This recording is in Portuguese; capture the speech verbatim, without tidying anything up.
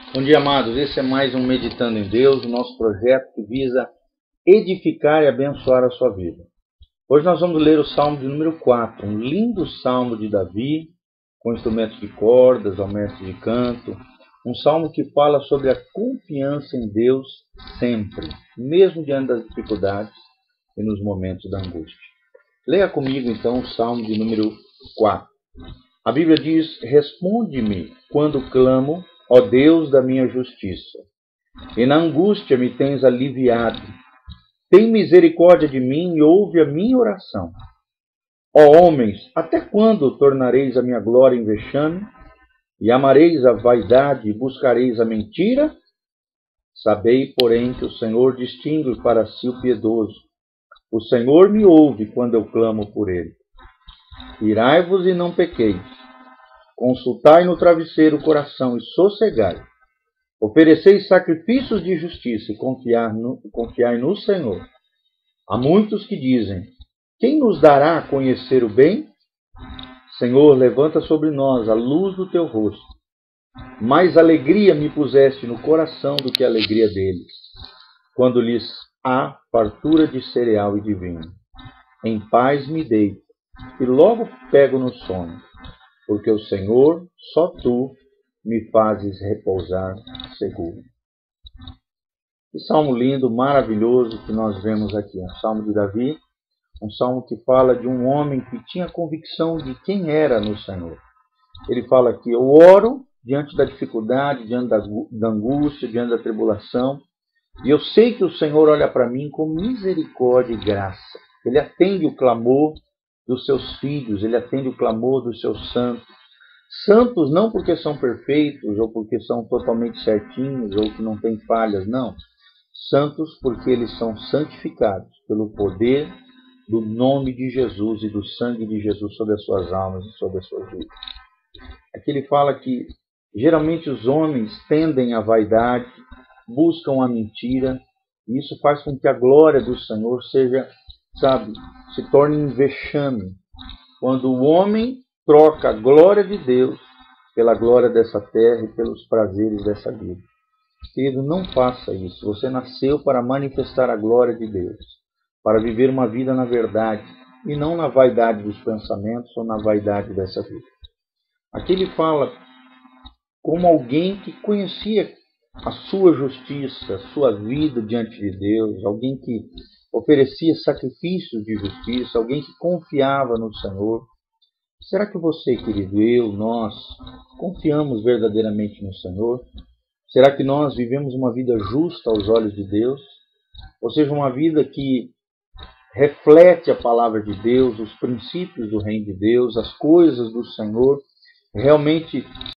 Bom dia, amados. Esse é mais um Meditando em Deus, o nosso projeto que visa edificar e abençoar a sua vida. Hoje nós vamos ler o Salmo de número quatro, um lindo salmo de Davi, com instrumentos de cordas, ao mestre de canto. Um salmo que fala sobre a confiança em Deus sempre, mesmo diante das dificuldades e nos momentos da angústia. Leia comigo então o Salmo de número quatro. A Bíblia diz: responde-me quando clamo, ó Deus da minha justiça, e na angústia me tens aliviado. Tem misericórdia de mim e ouve a minha oração. Ó homens, até quando tornareis a minha glória em vexame, e amareis a vaidade e buscareis a mentira? Sabei, porém, que o Senhor distingue para si o piedoso. O Senhor me ouve quando eu clamo por ele. Irai-vos e não pequeis. Consultai no travesseiro o coração e sossegai. Ofereceis sacrifícios de justiça e confiai no, confiai no Senhor. Há muitos que dizem: quem nos dará a conhecer o bem? Senhor, levanta sobre nós a luz do teu rosto. Mais alegria me puseste no coração do que a alegria deles, quando lhes há fartura de cereal e de vinho. Em paz me deito e logo pego no sono, porque o Senhor, só tu, me fazes repousar seguro. Que salmo lindo, maravilhoso que nós vemos aqui. Um salmo de Davi, um salmo que fala de um homem que tinha convicção de quem era no Senhor. Ele fala aqui: eu oro diante da dificuldade, diante da angústia, diante da tribulação, e eu sei que o Senhor olha para mim com misericórdia e graça. Ele atende o clamor dos seus filhos, ele atende o clamor dos seus santos. Santos não porque são perfeitos, ou porque são totalmente certinhos, ou que não têm falhas, não. Santos porque eles são santificados pelo poder do nome de Jesus e do sangue de Jesus sobre as suas almas e sobre as suas vidas. Aqui ele fala que geralmente os homens tendem à vaidade, buscam a mentira, e isso faz com que a glória do Senhor seja, sabe, se torne um vexame. Quando o homem troca a glória de Deus pela glória dessa terra e pelos prazeres dessa vida. Querido, não faça isso. Você nasceu para manifestar a glória de Deus, para viver uma vida na verdade, e não na vaidade dos pensamentos ou na vaidade dessa vida. Aqui ele fala como alguém que conhecia a sua justiça, a sua vida diante de Deus, alguém que oferecia sacrifícios de justiça, alguém que confiava no Senhor. Será que você, querido, eu, nós, confiamos verdadeiramente no Senhor? Será que nós vivemos uma vida justa aos olhos de Deus? Ou seja, uma vida que reflete a palavra de Deus, os princípios do reino de Deus, as coisas do Senhor, realmente